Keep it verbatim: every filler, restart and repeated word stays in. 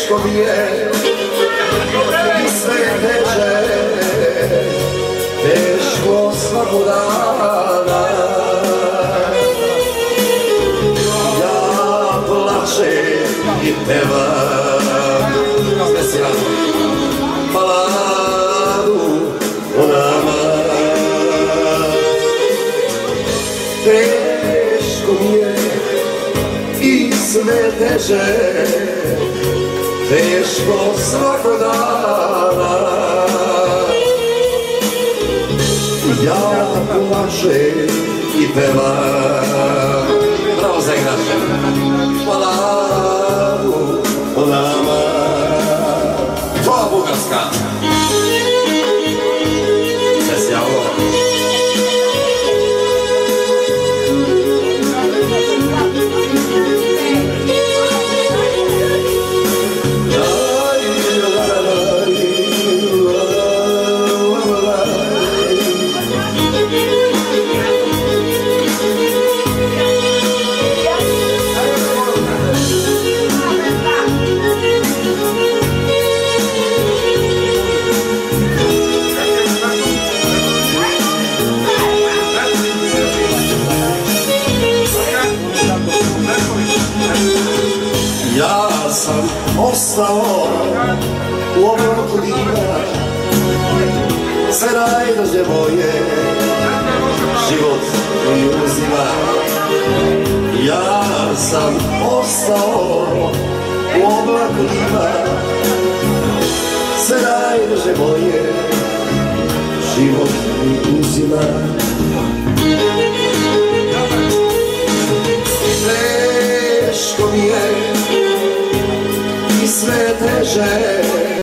teško mi je i sve teže, teško svakog dana. Ja plačem i pevam baladu o nama. Teško mi je i sve teže, teško svakog dana. Ja plačem i pevam, bravo zaigrače, baladu o nama. Tvoja Bugarska. Sve sjavno. Ja sam ostao u oblaku dima, sve najdraže moje život mi uzima. Ja sam ostao u oblaku dima, sve najdraže moje život mi uzima. Teško mi je i sve teže,